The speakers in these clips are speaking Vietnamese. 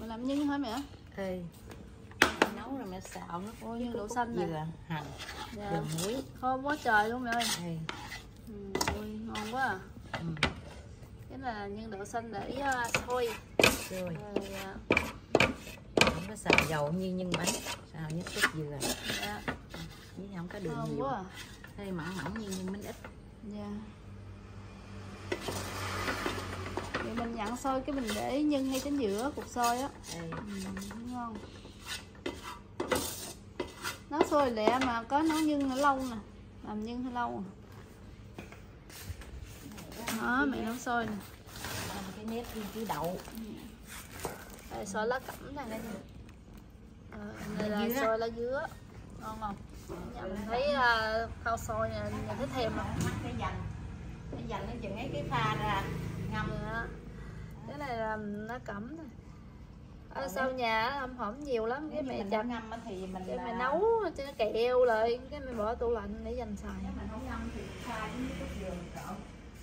Mày làm nhân hả mẹ? Ê, nấu rồi mẹ xào nó. Ôi nhân đậu xanh nè. Dừa, hành, Dạ. đường muối. Thơm quá trời luôn mẹ ơi. Ê. Ôi ngon quá à. Cái là nhân đậu xanh để xôi. Rồi. Dạ. Không có xào dầu như nhân bánh, xào nhất chút dừa. Dạ. Với không có đường Thơm nhiều. quá à. Hơi mỏng mỏng như nhân bánh ít. Dạ. Vậy mình nhận xôi cái mình để nhân ngay chính giữa cục xôi á. Ngon. Nấu xôi lẹ mà có nấu nhân lâu nè. Làm nhân hơi lâu. Đó, mẹ nấu xôi nè. Cái nếp viên trí đậu. Đây xôi lá cẩm này đây. Đây là xôi lá dứa. Ngon không? Mình thấy khao xôi nè, nhìn thấy thèm không? Cái dành nó chừng ấy cái pha ra ngâm. Dạ. Cái này là lá cẩm này. Ở sau nhà hâm hổm nhiều lắm, cái mẹ chặt ngâm thì mình cái mẹ nấu cho nó kẹo lại, cái mẹ bỏ tủ lạnh để dành xài. mình không ngâm thì pha với chút dừa mình trộn.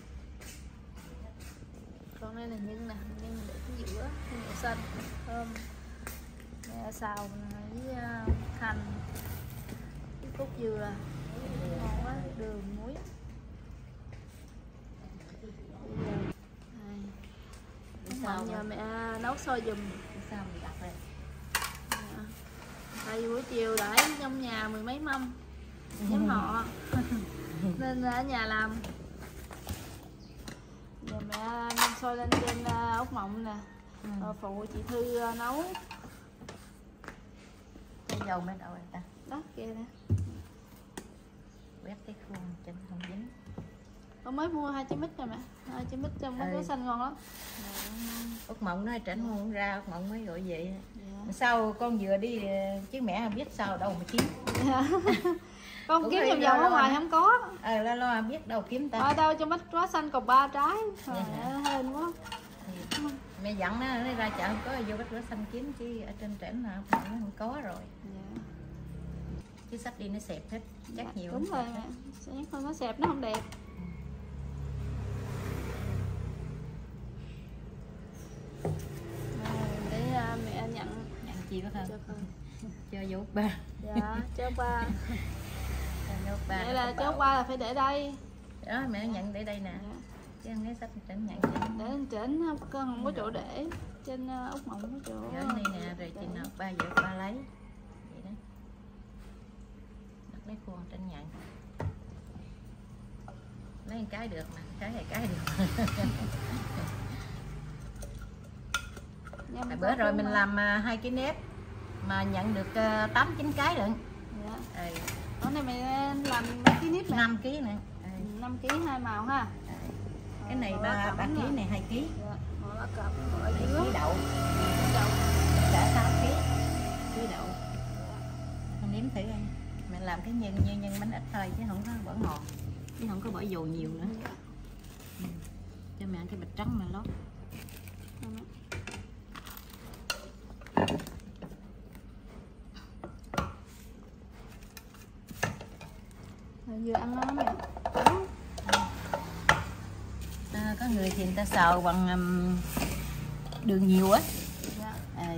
Còn đây là nhân nè, nhân để cái giữa, nhân đậu xanh, thơm. Mẹ xào với hành, với cốt dừa, ngon quá, đường muối. Mặn nhờ mẹ nấu xôi giùm. Sao mình đặt đây? Tại vì buổi chiều đãi trong nhà mười mấy mâm nhóm họ nên ở nhà làm. Giờ mẹ ngâm xôi lên trên ốc mọng nè. Phụ chị Thư nấu. Cái dầu mới đâu rồi ta? Đó kia nè. Quét cái khuôn cho nó không dính. Con mới mua 2 trái mít rồi mẹ. 2 trái mít trong mấy cái xanh ngon lắm. Ốc mọng nó tránh không ra, ốc mọng mới gọi vậy. Dạ. Sao con vừa đi chứ mẹ không biết sao đâu mà kiếm. Con kiếm trong vòng ở ngoài không có. Lo biết đâu kiếm ta. Ở đâu cho mít quá xanh còn 3 trái. Hên quá. Mẹ dặn nó ra chợ không có vô bách rửa xanh kiếm chứ ở trên trển là nó không có rồi. Dạ. Chứ sách đi nó xẹp hết, chắc nhiều. Đúng rồi mẹ. Nó xẹp nó không đẹp. Để mẹ nhận Chi có không? Cho vô ba. Dạ, cho ba. Cho ba. Vậy là cho ba là phải để đây. Đó mẹ nhận để đây nè. Dạ. Chứ không lấy sách trển nhận để lên trển không có chỗ để. Trên ốc mọng có chỗ. Ở đây nè, rồi chị nào ba vợ ba lấy. Vậy đó. Đặt lấy khuôn trên nhận. Lấy một cái được mà, cái được. Tại bữa rồi mình làm 2 cái nếp mà nhận được 8-9 cái lận. Dạ. Ở này mày làm mấy ký nếp này? 5 kg nè. 5 kg 2 màu ha. Cái này 3 kg này 2 kg. Dạ. Ngồi lá cẩm, ngồi dứa. dứa. Đậu. Đậu. Cả 6 kg. Ký đậu. Con nếm thử anh. Mẹ làm cái nhân như nhân bánh ít thôi chứ không có bỏ ngọt. Chứ không có bỏ dầu nhiều nữa. Cho mẹ ăn cái bịch trắng mà lót. Vừa ăn nó mẹ. Có người thì người ta xào bằng đường nhiều á. Dạ.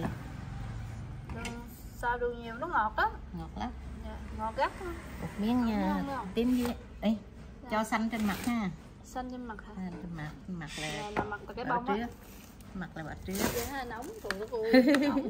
Xào đường nhiều nó ngọt đó. Ngọt lắm. Dạ. Ngọt gắt. Một miếng tím với ấy. Dạ. Cho xanh trên mặt ha. Xanh trên mặt hả? Trên mặt là. Dạ, mặt là cái bông á. Mặt là bạch trứa. Dạ, nóng tụi nóng.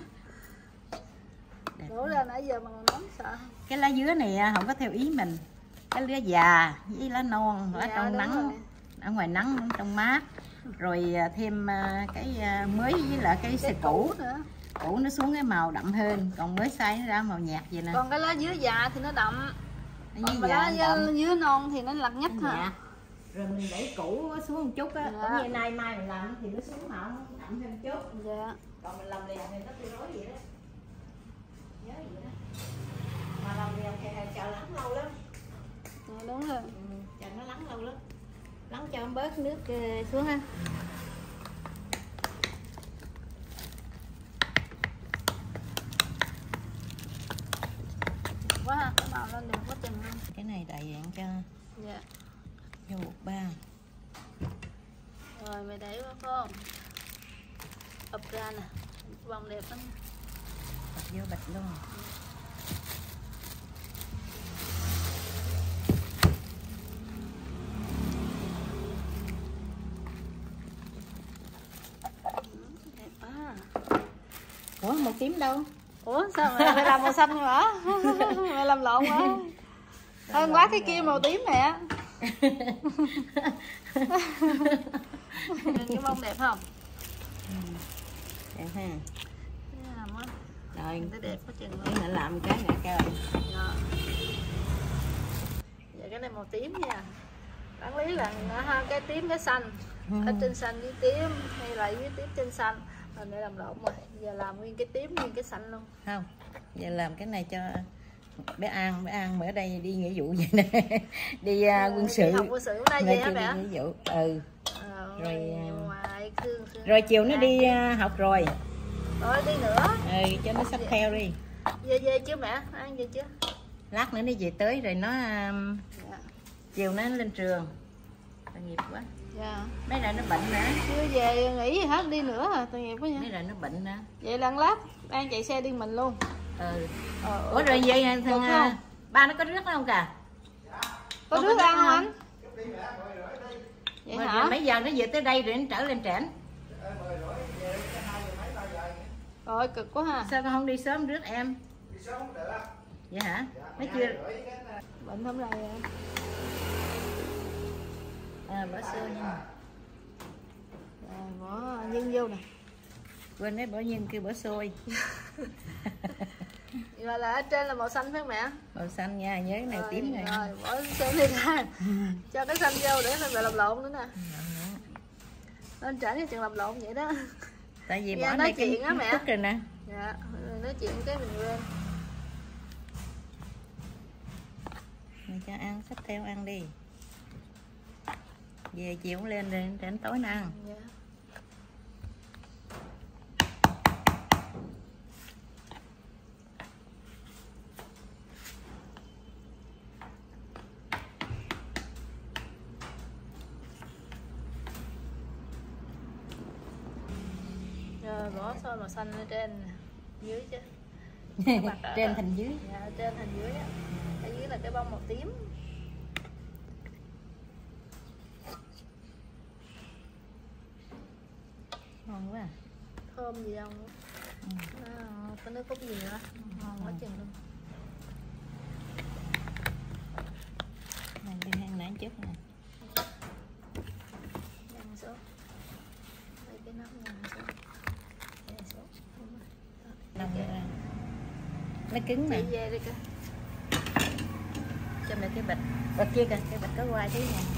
Đổ ra nãy giờ mà nóng sợ. Cái lá dứa này không có theo ý mình. Cái lá già với lá non, lá trong nắng rồi. Ở ngoài nắng trong mát. Rồi thêm cái mới với lại cái xì củ nữa. Củ nó xuống cái màu đậm hơn, còn mới xay nó ra màu nhạt vậy nè. Còn cái lá dứa già thì nó đậm. Còn lá dứa non thì nó lặt nhất hả? Rồi mình để củ xuống một chút á, cũng như nay mai mình làm thì nó xuống màu đậm hơn chút. Dạ. Còn mình làm liền thì nó tương đối vậy đó. Nhớ vậy đó. Mà làm liền thì chờ lắng lâu lắm. Dạ đúng rồi. Chờ nó lắng lâu lắm. Lắng cho nó bớt nước xuống ha. Quá ha, cái màu lên đẹp quá chừng luôn. Cái này đại dạng cho. Dạ. Vô bột ba. Rồi mày để qua không? ập ra nè, bông đẹp lắm. Ập vô bịch luôn. Đẹp quá. Ủa màu tím đâu? Ủa sao mẹ phải làm màu xanh hả? Mẹ làm lộn quá. Hơn quá cái kia màu tím nè. Nhìn cái bông đẹp không? Đẹp ha. Rồi, Rồi, cái đẹp quá chừng cái luôn. nữa làm cái nữa coi. Đó. Vậy cái này màu tím nha. Đáng lý là cái tím cái xanh. Ở trên xanh với tím hay là với tím trên xanh. Rồi để làm lộn rồi. Giờ làm nguyên cái tím nguyên cái xanh luôn. Không. Giờ làm cái này cho bé An ở đây đi nghĩa vụ vậy nè. Đi quân sự. Đi học quân sự hôm nay về hả mẹ? Nghĩa vụ. Ừ. Rồi Ngoài thương. Rồi chiều nó đi học rồi. Rồi đi nữa. Ừ, cho nó sắp theo đi. Về chưa mẹ? Ăn về chưa? Lát nữa nó về tới rồi nó Dạ. chiều nó lên trường. Tội nghiệp quá. Dạ. Mấy rồi nó bệnh nữa. Chưa về nghỉ gì hết, đi nữa à, tội nghiệp quá nha. Mấy rồi nó bệnh nữa. Vậy là lát An chạy xe đi mình luôn. Ừ. Ủa rồi vậy thằng ba nó có rước không cả? Có rước ăn không anh? Vậy Rồi hả? mấy giờ nó về tới đây rồi nó trở lên trển. Rồi cực quá ha. Sao con không đi sớm rước em? Đi sớm cũng được. Vậy hả? Nó chưa Bệnh hôm nay bỏ xôi nha. bỏ nhân vô nè. Quên nói bỏ nhân kêu bỏ xôi. Rồi là ở trên là màu xanh phải không mẹ? Màu xanh nha, nhớ cái này tím này. Rồi bỏ xôi đi ra. Cho cái xanh vô để nó làm lộn nữa nè. Lên trển cho chừng làm lộn vậy đó. Tại vì Nghe bỏ nói đây chuyện á mẹ. chút rồi nè. Dạ, rồi nói chuyện cái mình quên. Mình cho ăn, xách theo ăn đi. Về chiều cũng lên rồi đến tối nó ăn. Dạ. Rồi bỏ xôi màu xanh ở trên nè, dưới chứ. Trên thành dưới. Dạ, trên thành dưới á. Ở dưới là cái bông màu tím. Ngon quá. Thơm gì đâu nữa. Có nước cốt gì nữa. Ngon quá chừng luôn. Này đi hang nãy trước nè. Đăng số. Đây cái nắp đăng số. Đây số. Nông ra. Nó cứng nè. Chị về đi kìa. Cho mẹ cái bịch. Bịch kia kìa, cái bịch có quai thế nè.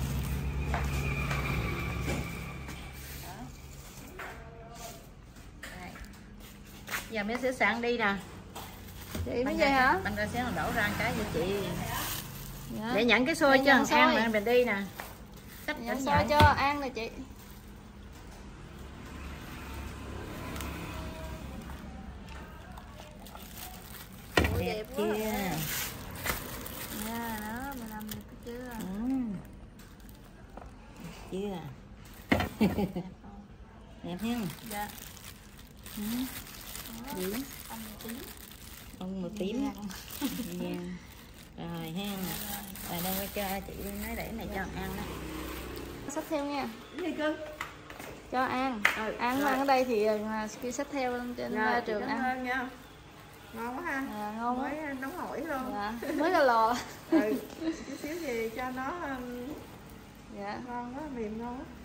Giờ mấy sửa soạn đi nè. Chị mới về hả? Bánh ra xéo đổ ra cái cho chị. Dạ. Để nhận cái xôi cho thằng An mà mình đi nè. Nhận xôi cho An nè chị. Ủa, Đẹp quá chưa? à. Dạ, đó, mình làm được chưa? Chưa? Đẹp ha? Dạ. Gì? Ông tím. Ông màu tím. Dạ. Rồi ha. Rồi đâu có cho chị nói để này cho An đó. Xách theo nha. Gì cưng? Cho An. An ăn ở đây thì kia xách theo lên trên trường ăn. Nha. Ngon quá ha. Ngon quá. Mới nóng hổi luôn. Dạ. Mới ra lò. Chút xíu gì cho nó Dạ. ngon quá, mềm ngon quá.